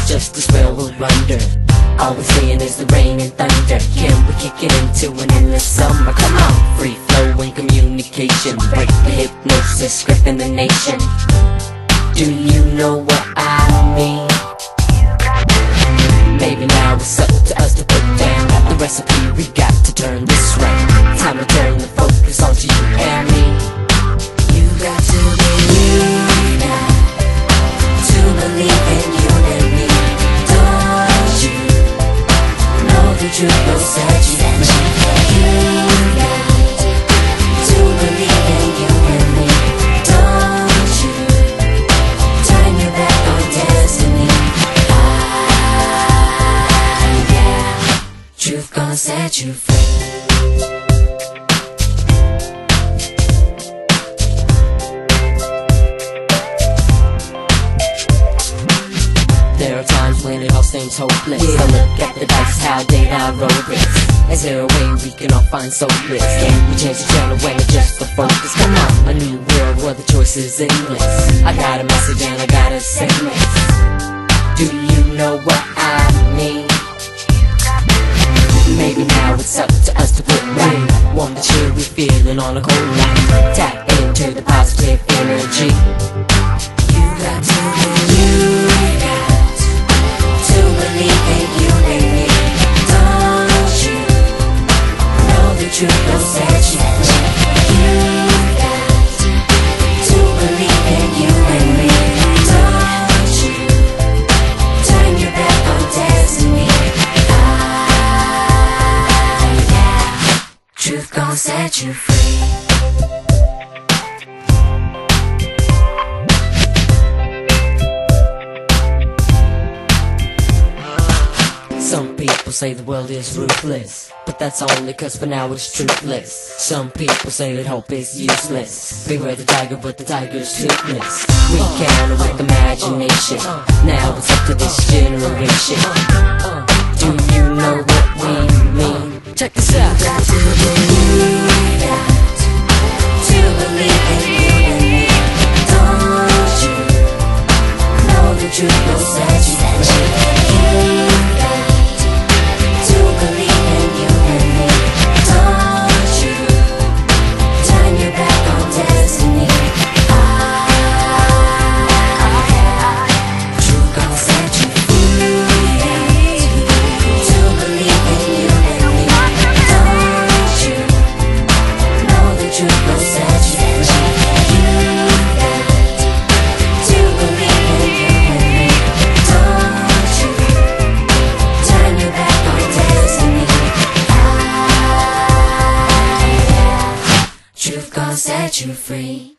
just a spell will wonder. All we're seeing is the rain and thunder. Can we kick it into an endless summer? Come on, free flowing communication. Break the hypnosis, gripping the nation. Do you know what I mean? Maybe now it's up to us to put down the recipe. We got to turn this round. Time to turn the focus onto you and me. You got to believe now, to believe in you and me. Don't you know the truth will set you free? You got to believe in you and me. Don't you turn your back on destiny. Truth gonna set you free. There are times when it all seems hopeless. I look at the dice, how did I roll this? Is there a way we can all find solace? Can we change the channel when adjust the focus? Come on, a new world where the choice is endless. I got a message and I gotta sing this. Do you know what I mean? Maybe now it's up to us to put right. Warm the chill we're feeling on a cold night. Tap into the positive energy. You got to believe, to believe in you and me. Don't you know the truth will set you free? You got to believe in you and me. Don't you turn your back on destiny. Truth gon' set you free. Some people say the world is ruthless, but that's only cause for now it's truthless. Some people say that hope is useless. Beware the tiger, but the tiger's toothless. We counter with imagination. Now it's up to this generation. Do you know what we mean? Check this out. You got to believe that, to believe in you and me. Don't you know the truth will set you free? You got to believe in you and me. Don't you turn your back on destiny. Truth gonna set you free. To believe in you and me. Don't you know the truth will set you free? You got to believe in you and me. Don't you turn your back on destiny. Truth gonna set you free.